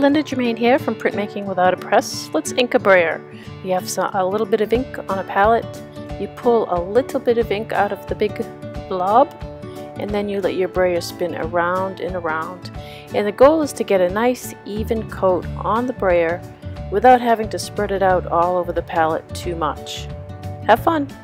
Linda Germain here from Printmaking Without a Press. Let's ink a brayer. You have a little bit of ink on a palette. You pull a little bit of ink out of the big blob, and then you let your brayer spin around and around. And the goal is to get a nice even coat on the brayer without having to spread it out all over the palette too much. Have fun!